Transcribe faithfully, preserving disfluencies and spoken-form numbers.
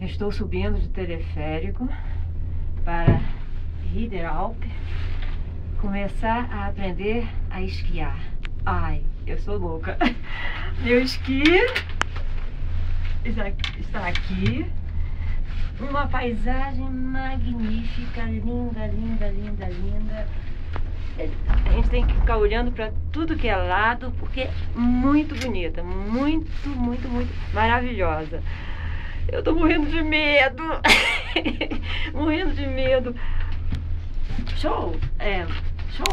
Estou subindo de teleférico para Riederalp, começar a aprender a esquiar. Ai, eu sou louca. Meu esqui está aqui. Uma paisagem magnífica, linda, linda, linda, linda. A gente tem que ficar olhando para tudo que é lado, porque é muito bonita, muito, muito, muito maravilhosa. Eu tô morrendo de medo, morrendo de medo. Show! É,